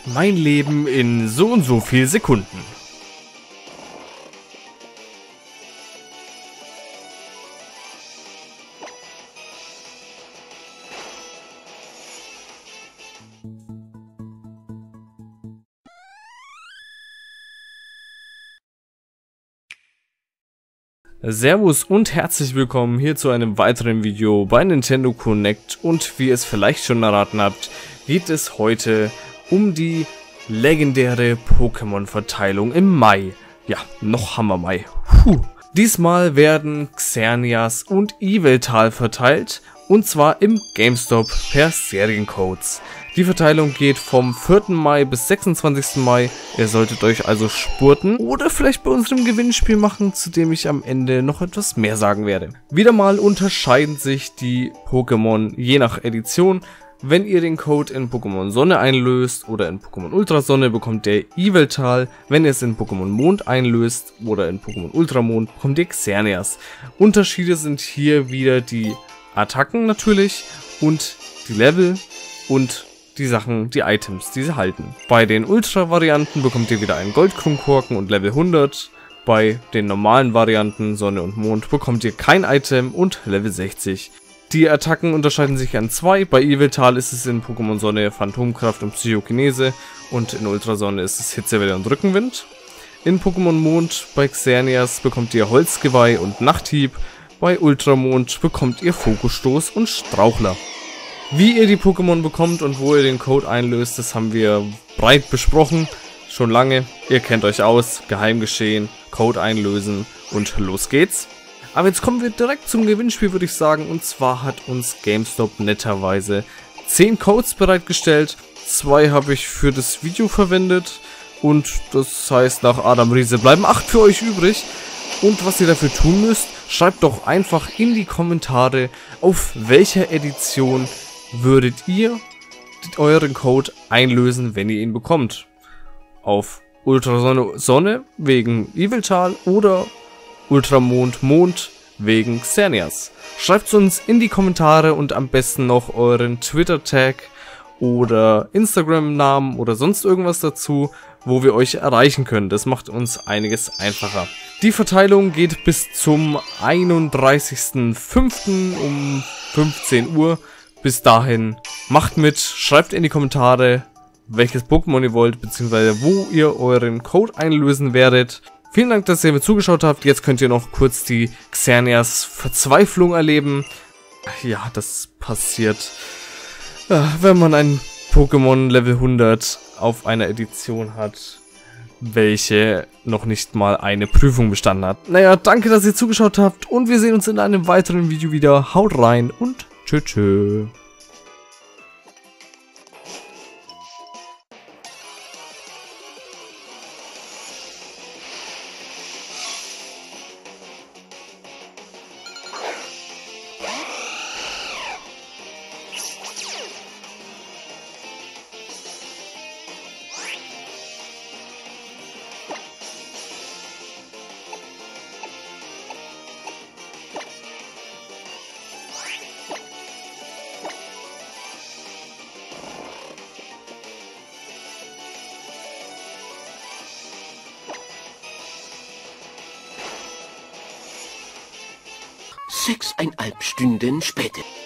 Mein Leben in so und so viel Sekunden. Servus und herzlich willkommen hier zu einem weiteren Video bei Nintendo Connect, und wie ihr es vielleicht schon erraten habt, geht es heute um die legendäre Pokémon-Verteilung im Mai. Ja, noch haben wir Mai. Diesmal werden Xerneas und Yveltal verteilt, und zwar im GameStop per Seriencodes. Die Verteilung geht vom 4. Mai bis 26. Mai. Ihr solltet euch also spurten oder vielleicht bei unserem Gewinnspiel machen, zu dem ich am Ende noch etwas mehr sagen werde. Wieder mal unterscheiden sich die Pokémon je nach Edition. Wenn ihr den Code in Pokémon Sonne einlöst oder in Pokémon Ultrasonne, bekommt ihr Yveltal. Wenn ihr es in Pokémon Mond einlöst oder in Pokémon Ultramond, bekommt ihr Xerneas. Unterschiede sind hier wieder die Attacken natürlich und die Level und die Sachen, die Items, die sie halten. Bei den Ultra-Varianten bekommt ihr wieder einen Goldkronkorken und Level 100. Bei den normalen Varianten Sonne und Mond bekommt ihr kein Item und Level 60. Die Attacken unterscheiden sich an zwei. Bei Yveltal ist es in Pokémon Sonne Phantomkraft und Psychokinese und in Ultrasonne ist es Hitzewelle und Rückenwind. In Pokémon Mond bei Xerneas bekommt ihr Holzgeweih und Nachthieb. Bei Ultramond bekommt ihr Fokusstoß und Strauchler. Wie ihr die Pokémon bekommt und wo ihr den Code einlöst, das haben wir breit besprochen. Schon lange. Ihr kennt euch aus. Geheimgeschehen, Code einlösen und los geht's. Aber jetzt kommen wir direkt zum Gewinnspiel, würde ich sagen. Und zwar hat uns GameStop netterweise 10 Codes bereitgestellt. 2 habe ich für das Video verwendet. Und das heißt, nach Adam Riese bleiben 8 für euch übrig. Und was ihr dafür tun müsst, schreibt doch einfach in die Kommentare, auf welcher Edition würdet ihr euren Code einlösen, wenn ihr ihn bekommt. Auf Ultrasonne Sonne wegen Yveltal oder Ultramond Mond wegen Xerneas. Schreibt es uns in die Kommentare und am besten noch euren Twitter-Tag oder Instagram-Namen oder sonst irgendwas dazu, wo wir euch erreichen können. Das macht uns einiges einfacher. Die Verteilung geht bis zum 31.05. um 15 Uhr. Bis dahin macht mit, schreibt in die Kommentare, welches Pokémon ihr wollt, beziehungsweise wo ihr euren Code einlösen werdet. Vielen Dank, dass ihr mir zugeschaut habt. Jetzt könnt ihr noch kurz die Xerneas Verzweiflung erleben. Ja, das passiert, wenn man ein Pokémon Level 100 auf einer Edition hat, welche noch nicht mal eine Prüfung bestanden hat. Naja, danke, dass ihr zugeschaut habt, und wir sehen uns in einem weiteren Video wieder. Haut rein und tschö. Sechseinhalb Stunden später.